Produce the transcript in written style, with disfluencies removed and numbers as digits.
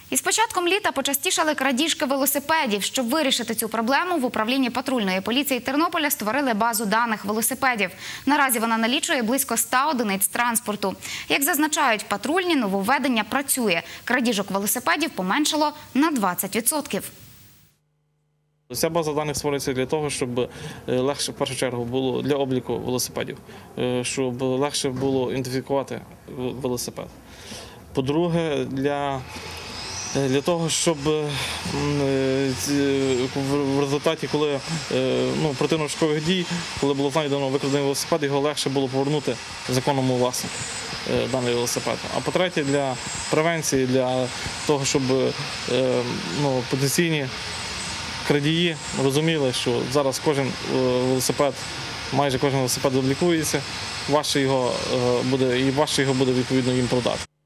Із початком літа почастішали крадіжки велосипедів. Щоб вирішити цю проблему, в управлінні патрульної поліції Тернополя створили базу даних велосипедів. Наразі вона налічує близько 100 одиниць транспорту. Як зазначають патрульні, нововведення працює. Крадіжок велосипедів поменшало на 20%. Ця база даних створюється для того, щоб легше, в першу чергу, було для обліку велосипедів, щоб легше було ідентифікувати велосипед. По-друге, для того, щоб в результаті, коли оперативно-розшукових дій, коли було знайдено викрадений велосипед, його легше було повернути законному власнику даний велосипед. А по-третє, для превенції, для того, щоб потенційні крадії розуміли, що зараз майже кожен велосипед облікується, важче його буде відповідно їм продати.